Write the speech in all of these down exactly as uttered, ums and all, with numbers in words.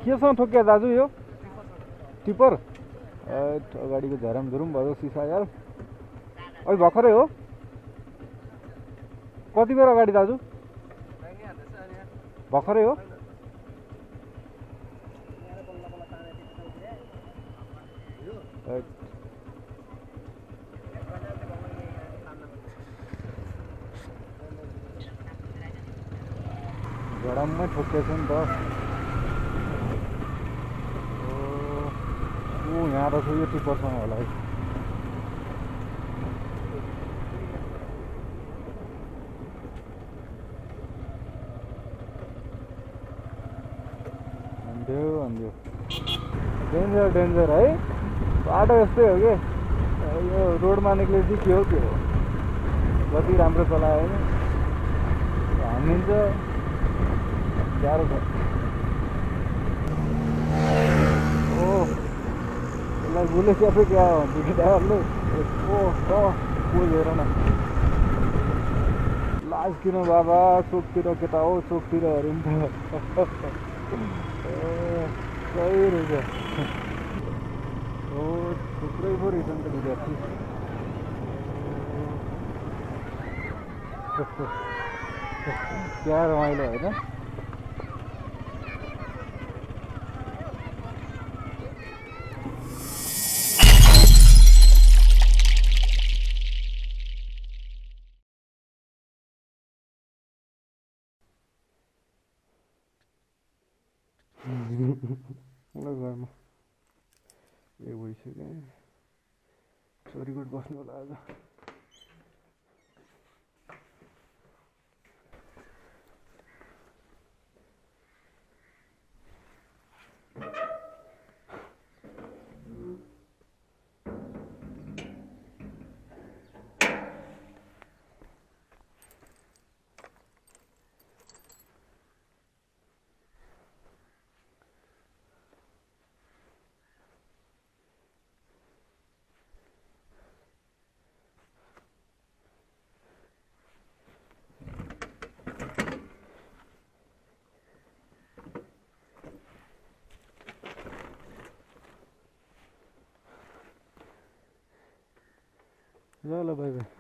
केसँग ठोक्यो दाजु यो टिपर अगाडिको झराम झुरुम भयो सिसा यार अहिले भर्खरै हो कति बेर अगाडि दाजु भर्खरै हो झडाममै ठोकेछ नि त ऊ यहाँ रहेछ यो टिपरसँग होला है अन्ध्यो अन्ध्यो डेन्जर डेन्जर है बाटो यस्तै हो कि यो रोडमा निक्लेपछि के हो के हो जति राम्रो चलायो भने हानिन्छ गाह्रो छ ओ यसलाई गुले स्यापै क्या भन्छ केटाहरूले ओ पोज हेर न लाज किन बाबा चोकतिर केटा हो चोकतिर अरे नि त सही रहेछ हो थुप्रै पो रहेछ नि त विद्यार्थी क्या रमाइलो होइन घरमा एक भइसक्यो छोरीकोट बस्नु होला आज ल ल बाई बाई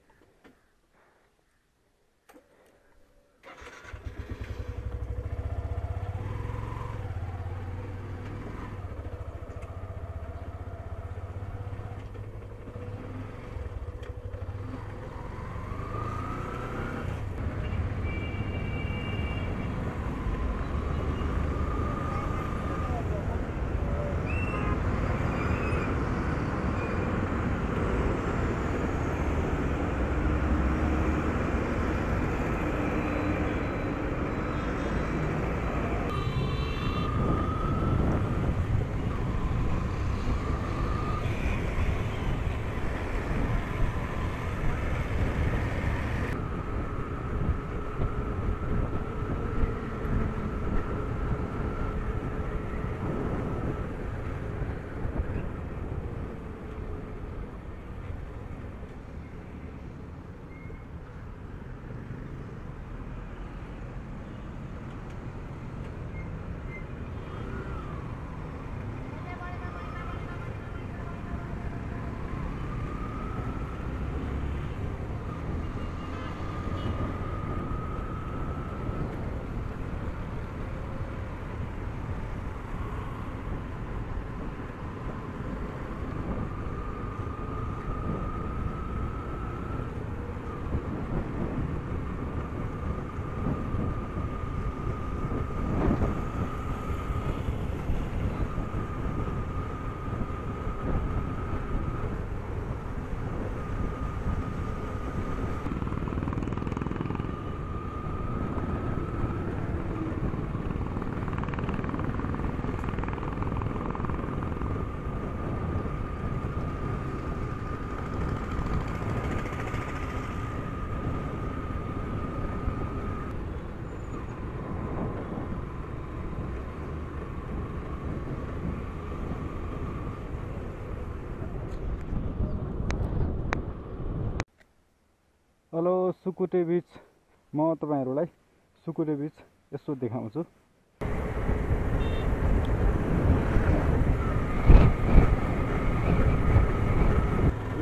हेलो सुकुटे बीच म तपाईहरुलाई सुकुटे बीच यसो देखाउँछु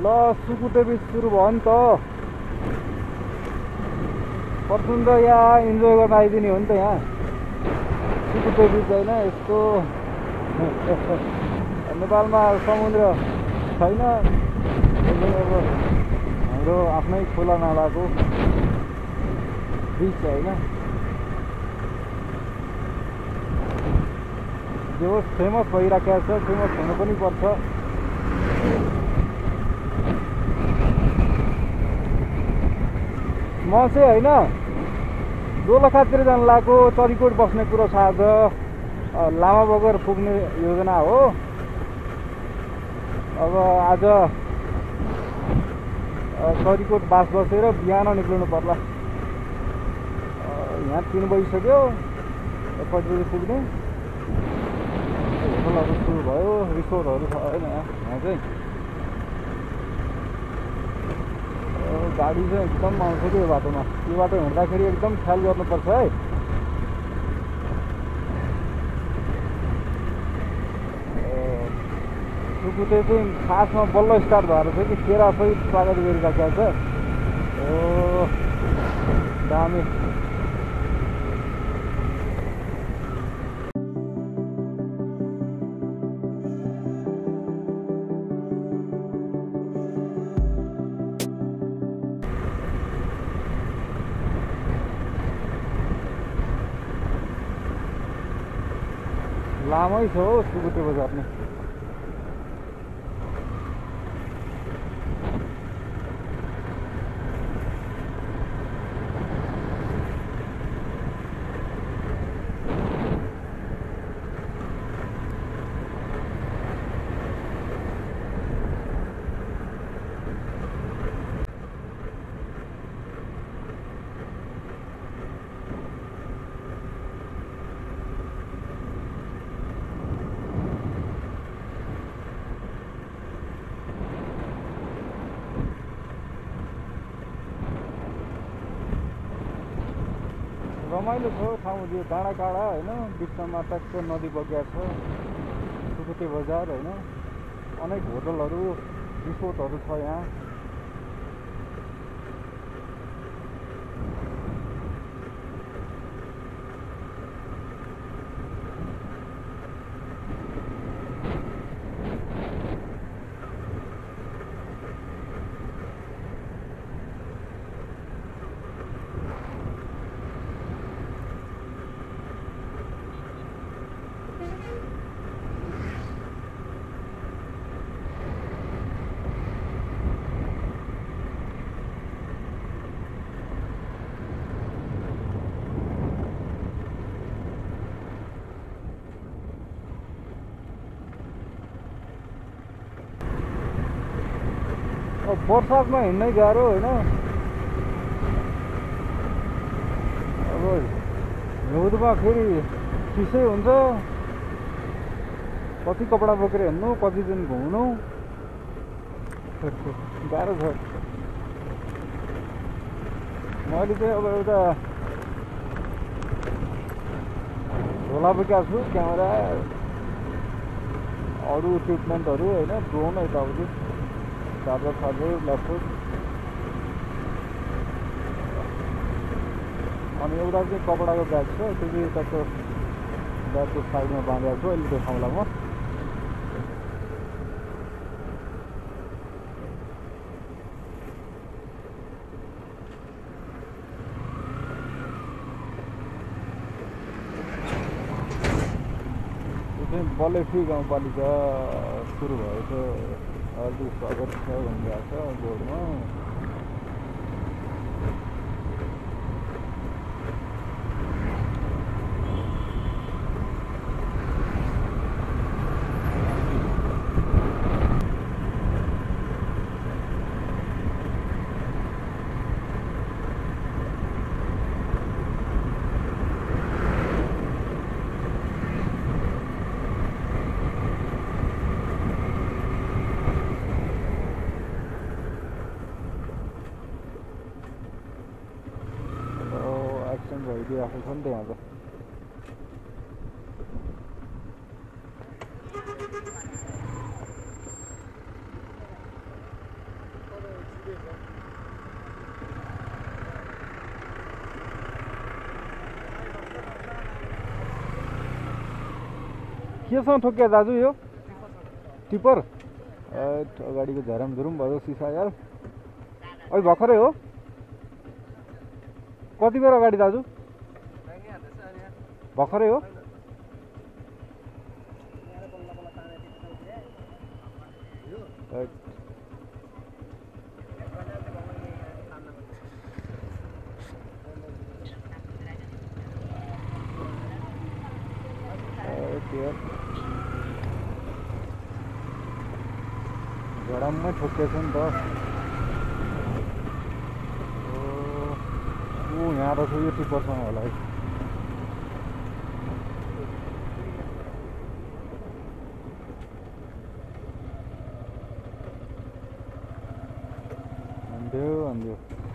ल सुकुटे बिच सुरु भयो नि त। पर्छौँ त यहाँ इन्जोय गर्न आइदिने हो नि त यहाँ सुकुटे बिच होइन। यस्तो नेपालमा समुद्र छैन, अब हाम्रो आफ्नै खोला नालाको बिच होइन। जे होस् फेमस भइराखेको छ, फेमस हुनु पनि पर्छ। म चाहिँ होइन दोलखातिर जानु लागेको, चरीकोट बस्ने कुरो छ आज। लामा बगर पुग्ने योजना हो। अब आज चरीकोट बास बसेर बिहान निक्लिनु पर्ला। यहाँ तीन बजिसक्यो, कति बजी पुग्ने। होटलहरू सुरु भयो, रिसोर्टहरू छ होइन यहाँ चाहिँ। गाडी चाहिँ एकदम आउँछ कि यो बाटोमा। यो बाटो हिँड्दाखेरि एकदम ख्याल गर्नुपर्छ है। सुकुटे चाहिँ खासमा बल्ल स्टार्ट भएर छ कि केरासहित स्वागत गरिराखेको छ। ओ दामी। लामै छ हो सुकुटे बजार नि। रमाइलो छ ठाउँ यो डाँडा काँडा होइन। बिचमा ट्याक्क नदी बगिएको छ। सुकुटे बजार होइन। अनेक होटलहरू रिसोर्टहरू छ यहाँ। बर्सातमा हिँड्नै गाह्रो होइन। अब हिउँदमा फेरि चिसै हुन्छ। कति कपडा बोकेर हिँड्नु, कति दिन घुम्नु, गाह्रो छ। मैले चाहिँ अब एउटा झोला बोकेको छु, क्यामेरा, अरू इक्विपमेन्टहरू होइन, ड्रोन यताउति, चार्जर चार्जर ल्यापटप। अनि एउटा चाहिँ कपडाको ब्याग छ, त्यो चाहिँ यताको ब्यागको साइडमा बाँधेको छु। अहिले देखाउँला म। बलेफी गाउँपालिका सुरु भएको हार्दिक स्वागत छ भनिरहेको छ बोर्डमा। भइदिइरहेको छ नि त यहाँ त। केसँग ठोक्यो दाजु यो टिपर अगाडिको झराम झुरुम भयो सिसा यार अहिले भर्खरै हो कति बेर अगाडि दाजु भर्खरै हो झडाममै ठोकेछ नि त ऊ यहाँ रहेछ यो टिपरसँग होला है अन्ध्यो अन्ध्यो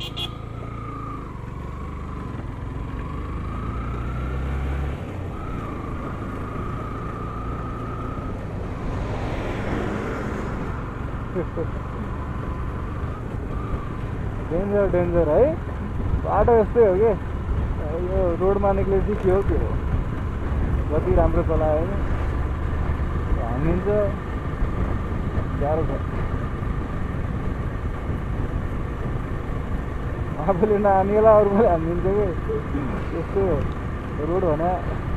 डेन्जर डेन्जर है बाटो यस्तै हो कि यो रोडमा निक्ले चाहिँ के हो के हो जति राम्रो चलायो होइन हानिन्छ गाह्रो छ आफूले नहानिएला अरूले हानिदिन्छ कि त्यस्तो रोड भने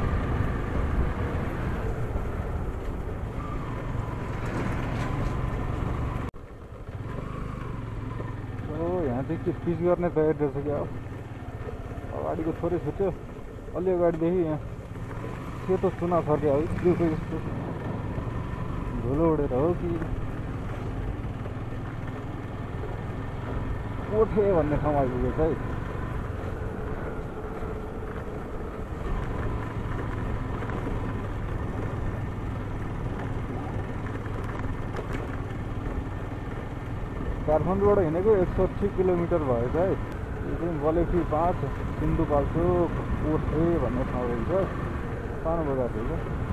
के पिच गर्ने तयारी रहेछ क्या हो अगाडिको थोरै छुट्यो अलि अगाडिदेखि यहाँ सेतो सुना छर्क्यो है दिउँसो यस्तो धुलो उडेर हो कि कोठे भन्ने ठाउँ आइपुगेछ है काठमाडौँबाट हिँडेको एकसट्ठी किलोमिटर भएछ है यो चाहिँ बलेखी पाँच सिन्धुपाल्चोक कोठे भन्ने ठाउँ रहेछ सानो बजार रहेछ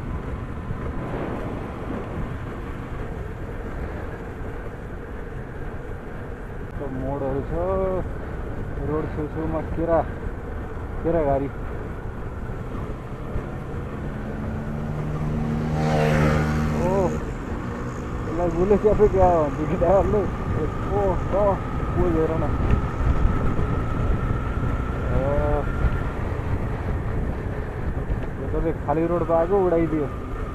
मोडहरू छ रोड छेउछेउमा केरा केराघारी ओ यसलाई गुले क्याफे क्या भन्छ कि ड्राइभरले ओ ओ हेर न यो त खाली रोड पाएको उडाइदियो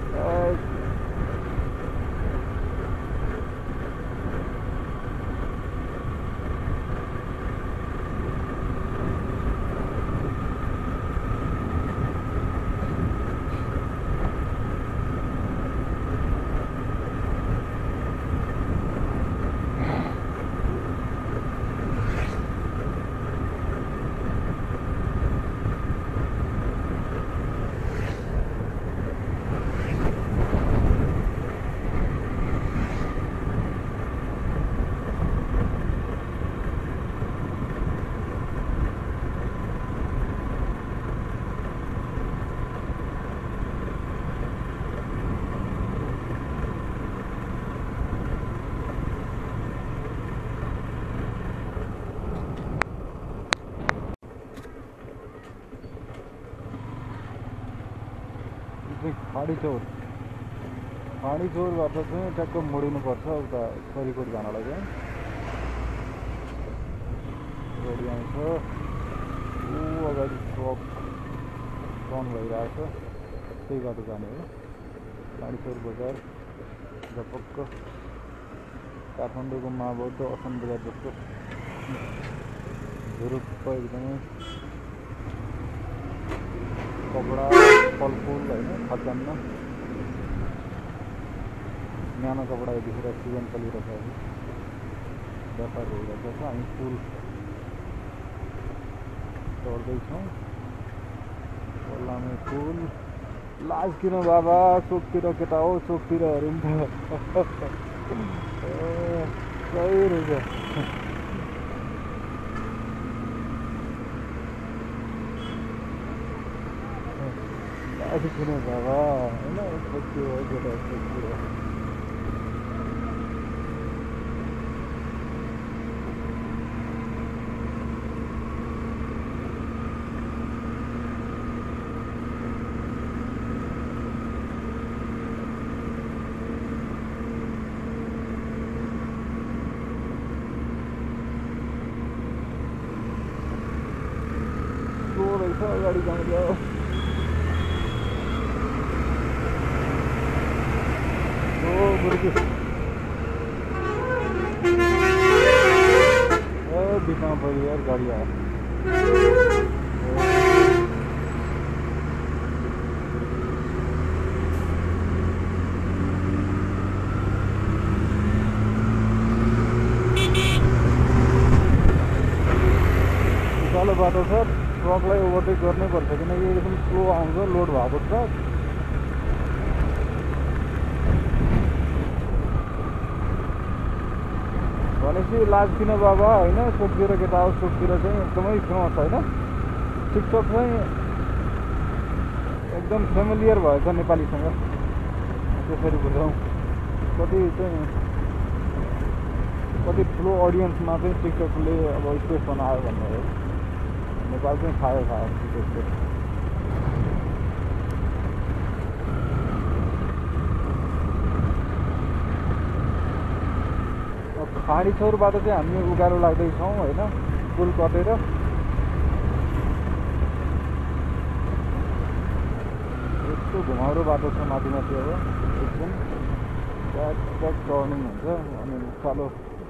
फाडी चौर फाडी चौरबाट चाहिँ ट्याक्क मोडिनुपर्छ उता सरीकोट जानलाई चाहिँ गाडी आउँछ ऊ अगाडि ट्रक टर्न भइरहेछ त्यही बाटो जाने हो फाडी चौर बजार झपक्क काठमाडौँको महाबौद्ध असम बजार जस्तो झुरुप्प एकदमै कपडा फलफुल होइन खाद्यान्न न्यानो कपडा यतिखेर सिजन चलिरहेछ अहिले व्यापार भइरहेको छ हामी फुल चढ्दैछौँ बल्लामे फुल लाज किन बाबा चोकतिर केटा हो चोकतिर अरे नि त सही रहेछ लाज किन बाबा होइन चोकतिर हो केटा चोकतिर गाडी जाउँथ्यो। ओ गुरुजी ए बिचमा पऱ्यो यार गाडी आयो। उकालो बाटो छ, ट्रकलाई ओभरटेक गर्नै पर्छ किनकि एकदम स्लो आउँछ लोड भएको ट्रक। भनेपछि लाजकिन बाबा होइन, चोकतिर केटा हाउस चोकतिर चाहिँ एकदमै फेमस होइन। टिकटक चाहिँ एकदम फेमिलियर भएछ नेपालीसँग, त्यसरी बुझौँ। कति चाहिँ कति ठुलो अडियन्समा चाहिँ टिकटकले अब स्पेस बनायो भन्ने हो। नेपाल चाहिँ खायो खायो टिकटकले। खाडी छेउबाट चाहिँ हामी उकालो लाग्दैछौँ होइन, पुल कटेर। यस्तो घुमाउरो बाटो छ माथि माथि, अब एकदम ट्याक ट्याक टर्निङ हुन्छ अनि उकालो।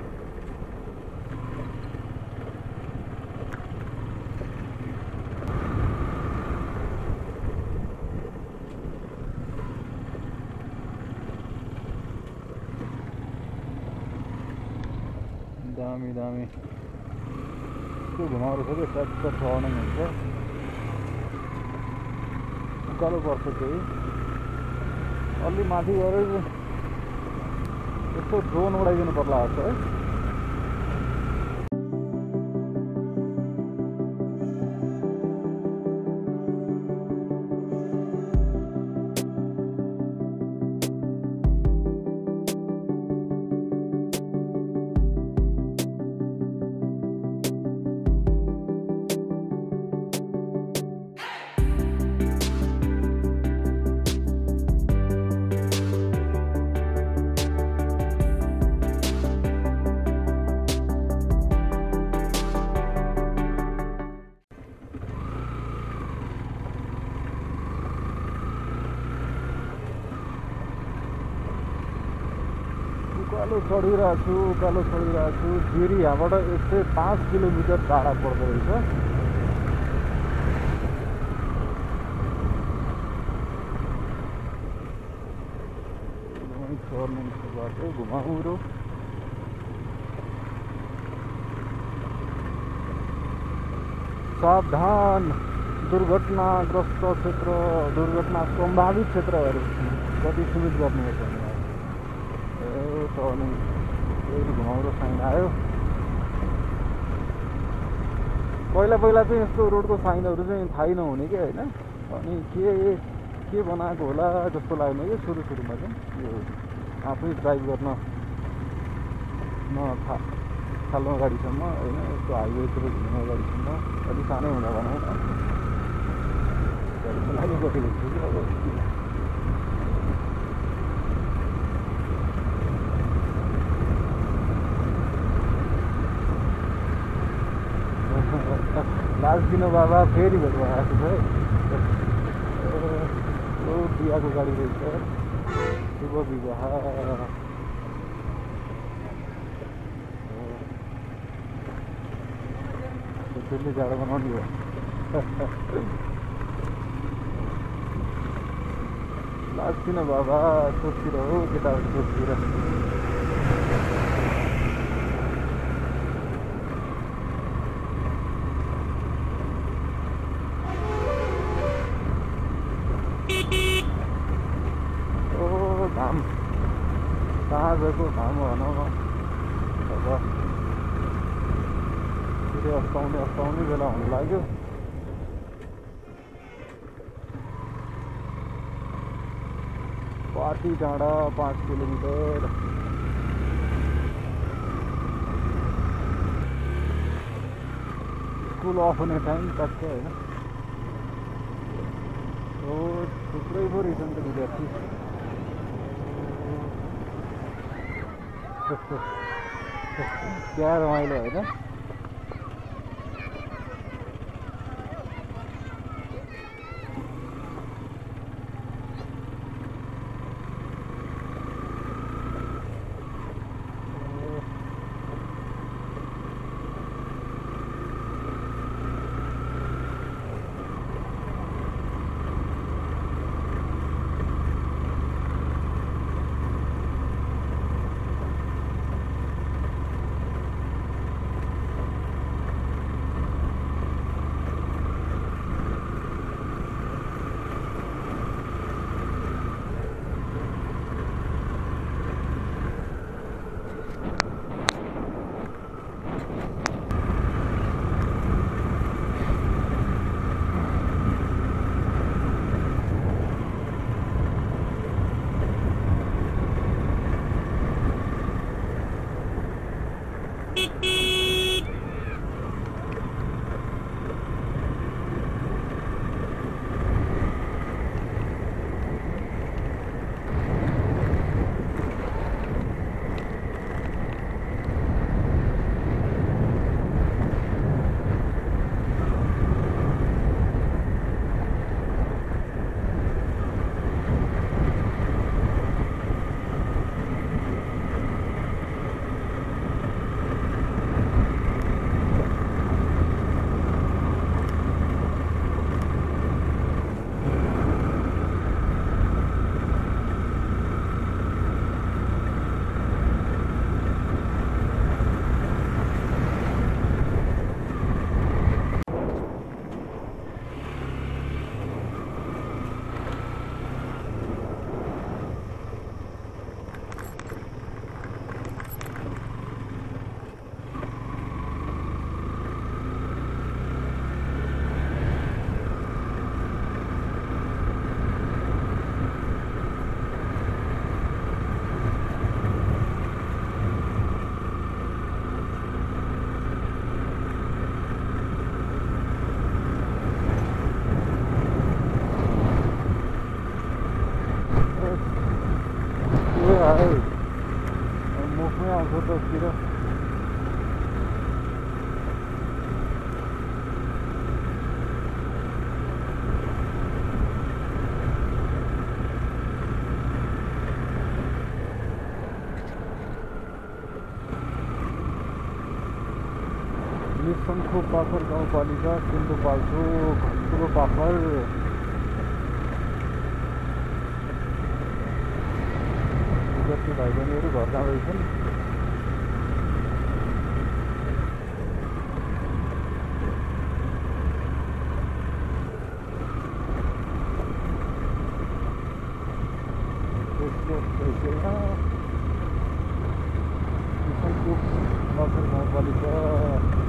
दामी दामी त्यो घुमाउरो छ कि ट्याक्क टर्निङ हुन्छ, उकालो पर्छ केही। अलि माथि गएर यस्तो ड्रोन उडाइदिनु पर्ला जस्तो है। उकालो चढिरहेको छु उकालो चढिरहेको छु फेरि यहाँबाट एक सय पाँच किलोमिटर टाढा पर्दो रहेछ। एकदमै बाटो घुमाउरो। सावधान, दुर्घटनाग्रस्त क्षेत्र, दुर्घटना सम्भावित क्षेत्रहरू कति सीमित गर्नुपर्छ भने टर्निङ घुमाउरो साइन आयो। पहिला पहिला चाहिँ यस्तो रोडको साइनहरू चाहिँ थाहै नहुने कि होइन, अनि के के बनाएको होला जस्तो लाग्ने कि सुरु सुरुमा चाहिँ यो आफै ड्राइभ गर्न नथा थाल्नु गाडीसम्म होइन, यस्तो हाइवेतिर घुम्ने गाडीसम्म अलिक सानै हुँदा भनौँ न गाडीको लागि गएको छु कि अब लाजकिन बाबा फेरि भेट भएको छ है। बिहाको गाडी रहेछ, शुभ विवाह। त्यसले जाडो बनाउने हो। लाजकिन बाबा सोचतिर हो केटाहरू सोचतिर। घाम साँझको घाम भनौँ अब फेरि अस्ताउने अस्ताउने बेला हुनु लाग्यो। पाटी डाँडा पाँच किलोमिटर। स्कुल अफ हुने टाइम टक्क होइन। हो थुप्रै पो रहेछन् त विद्यार्थी। क्या रमाइलो होइन। है मुखमै आउँछ तस्तिर मिसनको पाखर गाउँपालिका सिन्धुपाल्चोक ठुलो पाखर जति भाइ बहिनीहरू घर जाँदैछन् मिसनको पाखर गाउँपालिका